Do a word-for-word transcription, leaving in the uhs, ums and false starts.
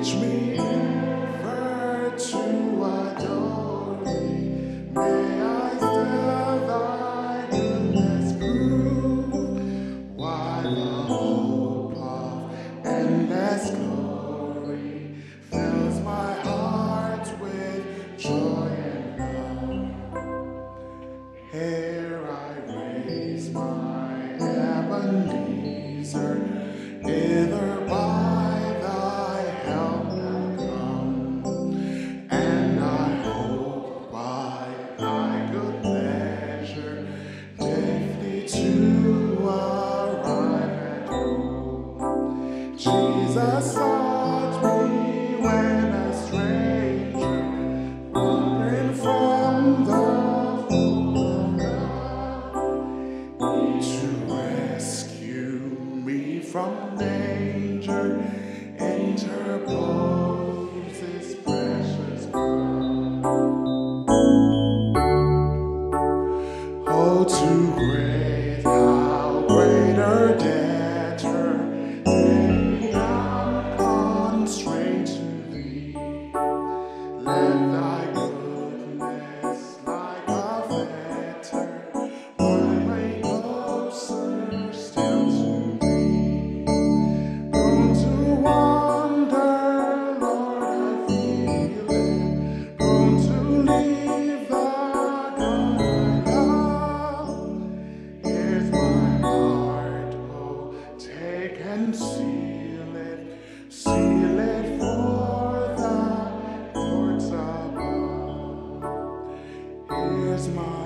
Teach me ever to adore thee. May I still thy goodness prove, while the hope of endless glory fills my heart with joy and love. Here I raise my Ebenezer, hither by thy help have come, and I hope by thy good pleasure safely to arrive at home. Jesus sought me when a stranger, wandering from the fold of God, to rescue me from danger, interpose his precious blood. Oh, too great, how greater debtor, lay down constraint to thee. Let thy goodness, like a fetter, bind me closer still to thee. Prone to wander, Lord, I feel it, prone to leave the God I love. Here's my heart, oh, take and seal it, seal it for the courts above. Here's my